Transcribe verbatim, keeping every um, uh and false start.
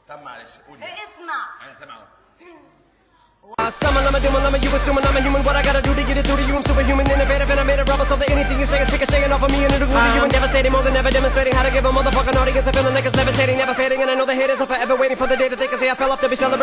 طب معلش قولي. اسمع. انا سامعه. Someone I'm a doing, I'm a you assuming I'm a human. What I gotta do to get it through to you? I'm superhuman, innovative, and I made a rubber so that anything you say is sick of shaking off of me and it'll glue to you and devastating, more than ever demonstrating how to give a motherfucking audience a feeling like it's levitating, never fading, and I know the haters are forever waiting for the day that they can say I fell off to be celebrated.